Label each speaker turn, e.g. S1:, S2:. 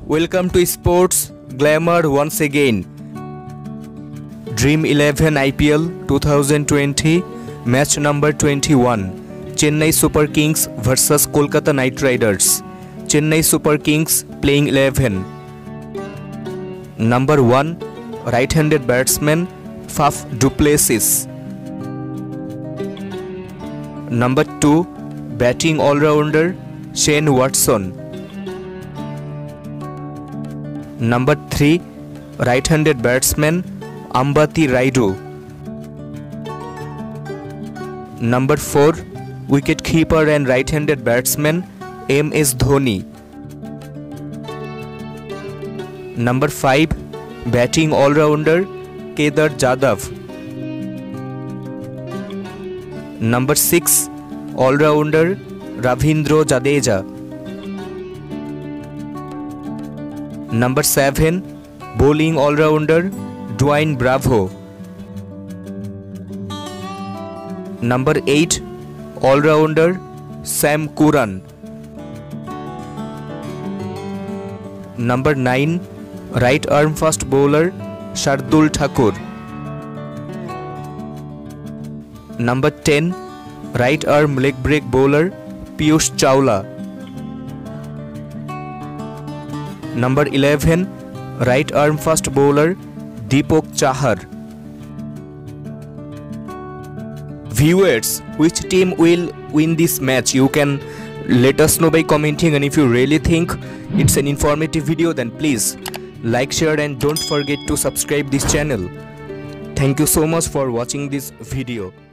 S1: Welcome to Sports Glamour once again. Dream 11 IPL 2020 match number 21. Chennai Super Kings versus Kolkata Knight Riders. Chennai Super Kings playing 11. Number 1, right-handed batsman Faf du Plessis. Number 2, batting all-rounder Shane Watson. Number 3, right-handed batsman Ambati Rayudu. Number 4, wicket-keeper and right-handed batsman MS Dhoni. Number 5, batting all-rounder Kedar Jadhav. Number 6, all-rounder Ravindra Jadeja. Number 7, bowling all-rounder Dwayne Bravo. Number 8, all-rounder Sam Curran. Number 9, right-arm fast bowler Shardul Thakur. Number 10, right-arm leg break bowler Piyush Chawla. Number 11, right-arm fast bowler Deepak Chahar. Viewers, which team will win this match? You can let us know by commenting, and if you really think it's an informative video, then please like, share and don't forget to subscribe this channel. Thank you so much for watching this video.